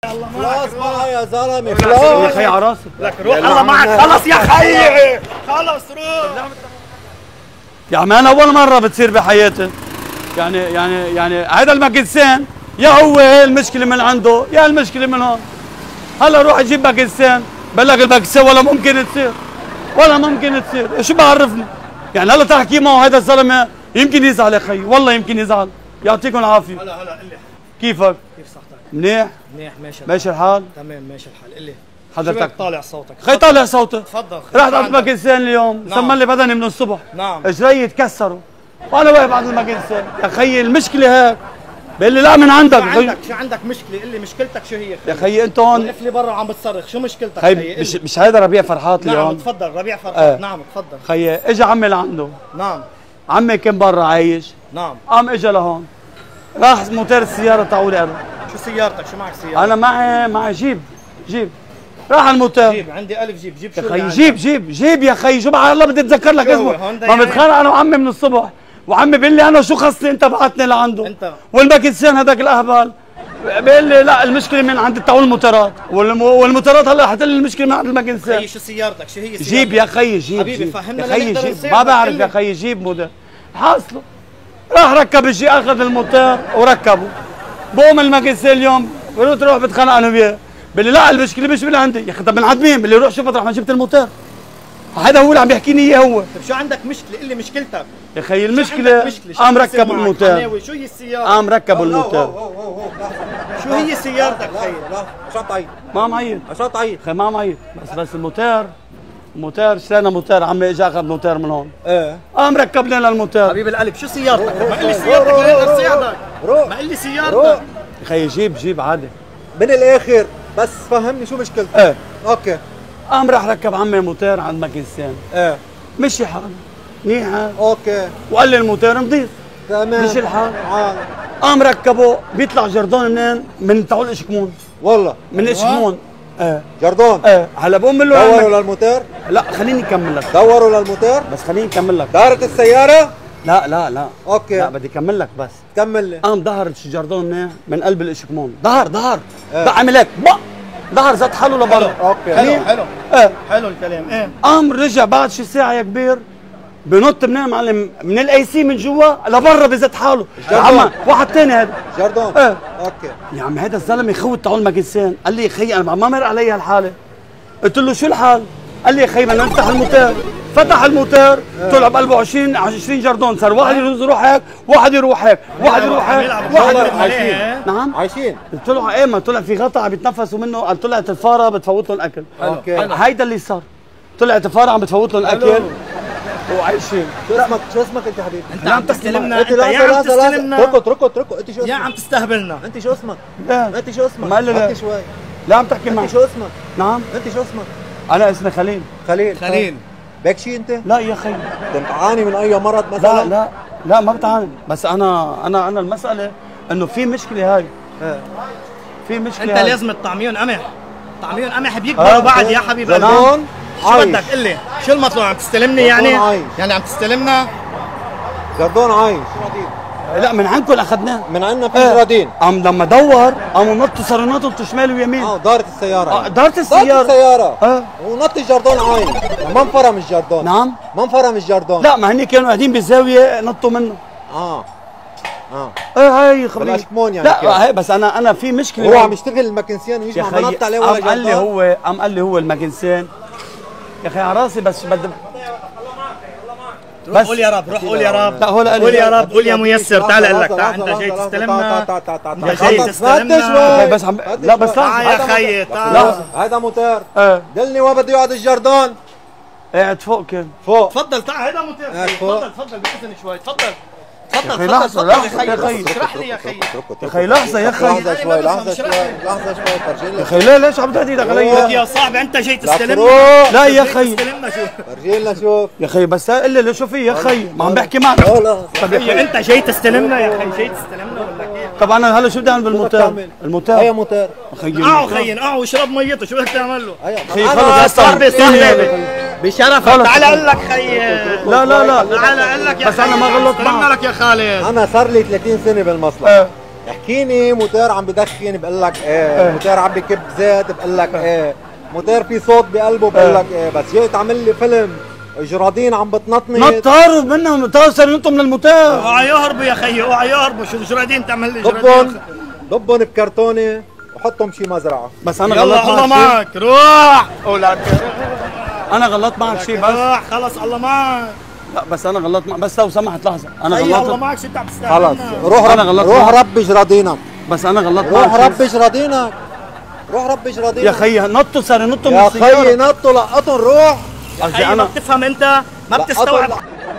خلاص بقى يا زلمه خلاص يا خي على راسك. لك روح الله معك. خلص يا خيي خلص روح. يا عمي انا اول مره بتصير بحياتي. يعني هذا الماكنسين يا هو المشكله من عنده يا المشكله من هون. هلا روح اجيب ماكنسين بلغ الماكنسين ولا ممكن تصير ولا ممكن تصير. شو بعرفني؟ يعني هلا تحكي معه هذا الزلمه يمكن يزعل يا خي، والله يمكن يزعل. يعطيكم العافيه. هلا قل لي كيفك؟ كيف صحتك؟ منيح؟ منيح ماشي الحال؟ تمام ماشي الحال. قل لي حضرتك طالع صوتك؟ خي طالع صوتك. تفضل. رحت عند الماكنسين اليوم سمى لي بدني من الصبح. نعم. اجري تكسروا وانا واقف عند الماكنسين. يا خيي المشكله هيك. بيقول لي لا من عندك. شو عندك مشكله؟ قل لي مشكلتك شو هي؟ يا خيي انت هون وقف لي برا وعم بتصرخ. شو مشكلتك خيي؟ مش هيدا ربيع فرحات اليوم؟ نعم تفضل ربيع فرحات. نعم تفضل. خيي اجى عمي لعنده. نعم. عمي كان برا عايش. نعم. قام اجى لهون راح موتور السياره تاعولي انا. شو سيارتك؟ شو معك سيارة؟ انا معي جيب راح على الموتور. جيب عندي 1000 جيب. جيب شو يا خيي جيب يا خيي. شو بقى الله بدي اتذكر لك اسمه. ما بتخانق انا وعمي من الصبح وعمي بيقول لي انا شو خصني انت بعتني لعنده انت والماكنسين هذاك الاهبل بيقول لي لا المشكله من عند تاعول الموتورات والموتورات هلا حتقول لي المشكله من عند الماكنسين. خيي شو سيارتك؟ شو هي سيارتك؟ جيب يا خيي جيب حبيبي فهمنا يا خيي لنقدر جيب. نساعدك. ما بعرف يا خيي جيب موديل حاصله. راح ركب الشيء اخذ الموتور وركبه. بقوم الماكنسين اليوم بروح بتخانق انا وياه. بقول لي لا المشكله مش من عندي. يا اخي طب من عند مين؟ بقول لي روح شوف مطرح ما جبت الموتور. هذا هو اللي عم يحكيني اياه هو. طيب شو عندك مشكله؟ قل لي مشكلتك. يا خيي المشكله قام ركب الموتور. شو هي السياره؟ قام ركب الموتور. شو هي سيارتك خيي؟ عشان تعيط ما معيط عشان تعيط. خي ما معيط بس الموتور اشترينا موتور. عمي اجى اخذ موتور من هون. قام ركبنا للموتور. حبيب القلب شو سيارتك؟ ما قل لي سيارتك لنقدر نساعدك. ما قل لي سيارتك. خي جيب عادي من الاخر بس فهمني شو مشكلتك. اوكي. قام راح ركب عمي موتور عند ماكنسين. مشي حاله منيحه. اوكي. وقال لي الموتور نظيف. تمام. مشي الحال. قام ركبه بيطلع جردون منين؟ من تاعول اشكمون. والله من اشكمون. جردون. هلا بقوم له دوروا للموتور. لا خليني اكمل لك. دوروا للموتور بس خليني اكمل لك. دارت السياره. لا اوكي. لا بدي اكمل لك بس. كمل لي. قام ظهر الجردون من قلب الاشكمون. ظهر عمل هيك ظهر زت حاله لبرا. اوكي. حلو حلو الكلام. قام رجع بعد شي ساعه يا كبير بنط منين معلم من الاي سي من جوا لبرا بزت حاله. يا عم واحد ثاني هذا جردون. اوكي يا عم هذا الزلمه يخوت تاعول ماكنسين. قال لي يا خي انا ما مر علي هالحاله. قلت له شو الحال؟ قال لي يا خي بدنا نفتح الموتور. فتح الموتور طلع بقلبه 20 جردون. صار واحد يروح هيك واحد يروح هيك واحد يروح هيك واحد يروح هيك. نعم عايشين. قلت له ايه ما طلع في غطا عم يتنفسوا منه. قال طلعت الفاره بتفوت له الاكل. اوكي. هيدا اللي صار. طلعت الفاره عم بتفوت له الاكل وعايشين. شو اسمك انت حبيبي؟ انت عم تستلمنا. انت يا عم تستلمنا. اتركوا انت شو اسمك؟ يا عم تستهبلنا. انت شو اسمك؟ لا انت شو اسمك؟ ما قال لي لا. شوي. لا عم تحكي معي. انت شو اسمك؟ نعم انت شو اسمك؟ انا اسمي خليل. خليل. بك شيء انت؟ لا يا خي. انت بتعاني من اي مرض مثلا؟ لا ما بتعاني. بس انا المساله انه في مشكله هاي. في مشكله انت هاي. لازم الطعميون قمح بيكبروا بعد يا حبيبي. جردون شو بدك قل لي؟ شو المطلوب؟ عم تستلمني يعني؟ يعني عم تستلمنا؟ جردون عايش. لا من عندكم اخذناه. من عندنا في جرادين. قام لما دور قاموا نطوا صاروا ينطوا شمال ويمين. دارت السيارة. دارت السيارة. ونط الجردون عايش. ما انفرم الجردون. نعم. ما انفرم الجردون. لا ما هني كانوا قاعدين بالزاوية نطوا منه. هاي خبري. بالاشكمون يعني. لا هي بس انا في مشكلة. هو عم يشتغل الماكنسيان ويجي عم ينط عليه ولا جردون. قال لي هو الماكنسين. يا اخي على راسي بس بدي روح قول يا رب. لا هو قول يا رب. قول يا ميسر. تعال اقول لك. تعال انت جاي تستلمنا. انت جاي تستلمنا. بس لا بس يا خيي تعال. هذا موتور. دلني وين بده يقعد الجردون. قاعد فوق كان. فوق. تفضل تعال. هذا موتور. تفضل بإذن شوي. تفضل لحظة يا خيي. اشرح لي يا خي. يا خي لحظة يا خي. لحظة شوي. يا خي ليش عم تهدي ايدك علي؟ يا صاحبي انت جاي تستلمنا. لا يا خي. تستلمنا شوف. فرجينا شوف. يا خي بس قل لي شو في يا خي؟ ما عم بحكي معك. طب يا خي انت جاي تستلمنا يا خي. جاي تستلمنا ولا كيف؟ طب انا هلا شو بدي اعمل بالموتور؟ الموتور اي موتور. خي واشرب ميته. شو بدك تعمل له؟ خي خلص صاحبي بشرفك. تعال اقول لك خي. لا تعال اقول لك يا بس انا ما غلطت معك. لك يا خالد. انا صار لي 30 سنة بالمصلحة. احكيني موتور عم بدخن بقول لك ايه، موتور عم بكب زيت بقول لك ايه، موتور في صوت بقلبه بقول لك ايه، بس جاي تعمل لي فيلم جرادين عم بتنطني نطروا منهم، توصلوا انتم من الموتور. اوعى يهربوا يا خيي، اوعى يهربوا. شو جرادين تعمل لي ضبهم بكرتونه وحطهم شي مزرعه. بس انا غلطت غلطت الله معك معك. روح انا غلطت معك شيء بس. روح خلص الله معك. لا بس انا غلطت معك، بس لو سمحت لحظه انا خيي الله غلطت. معك. شو انت عم تستعمل؟ خلص روح ربي جرادينك. بس انا غلطت روح معك. ربي جرادينك. روح ربي جرادينك يا خيي نطوا، صاروا ينطوا من يا السياره. خيي نطوا لقطهم. روح قصدي انا انا ما بتفهم انت، ما بتستوعب.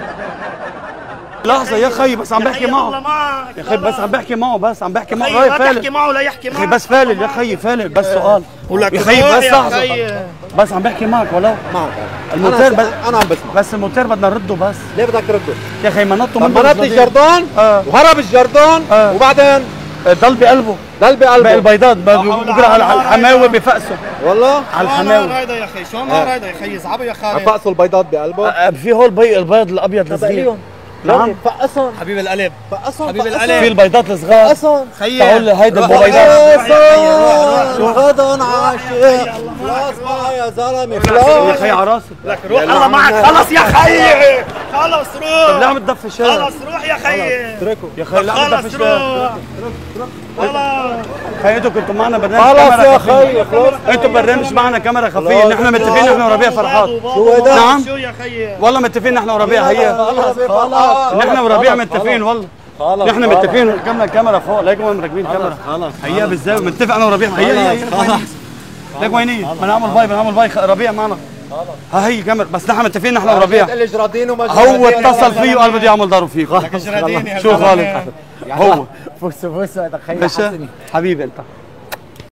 لحظه يا خيي بس عم بحكي الله معه. معك. يا خي بس عم بحكي معه، بس عم بحكي معه. خيي رايح ما فالل تحكي معه لا يحكي يا معك. خي بس فالل يا خيي فالل بس سؤال. يا خي بس لحظه بس عم بحكي معك ولو معك الموتور انا عم بسمع. بس الموتور بدنا نرده بس. ليه بدك ترده؟ يا خي ما نطوا لما نط الجردون وهرب الجردون وبعدين ضل بقلبه ضل بقلبه البيضات بقرا على الحماوي بفقسه والله على الحماوي. هيدا يا خي شو نار هيدا يا خي؟ اصعبوا يا خالد. فقسوا البيضات بقلبه. في هول البيض الابيض الصغير. نعم فقسهم حبيب القلب. فقسهم حبيب فقسهم. القلب. في البيضات الصغار. فقسهم خيي تعال هيدا البيضات. غدا عاشق. خلاص بقى يا زلمه يا خلاص. خي على راسي. لك روح الله معك. خلص يا خي. خلص طب ليه روح. عم تدفي الشارع؟ خلص روح يا خي. اتركوا. يا خي ليه عم تدفي خلص الشارع؟ روح. خلص. خي انتوا كنتوا معنا برنامج خلص كاميرا يا خفية. خي خلاص. انتوا برنامج معنا كاميرا خفيه، نحن متفقين نحن وربيع فرحات. شو هيدا؟ نعم. شو يا خي؟ والله متفقين نحن وربيع هي. خلاص نحن وربيع متفقين والله. خلص نحن متفقين كمل الكاميرا فوق، ليك وين مركبين كاميرا. خلص هيا بالزاويه متفق انا وربيع. هيا ليك وينيه؟ بنعمل باي ربيع معنا. ها هي كاميرا بس نحن متفقين نحن وربيع. الجرادين وما هو اتصل فيه وقال بدي اعمل ضرب فيك. جرادين يا شو زلمة. خالد هو فوسو هذا خي حبيبي انت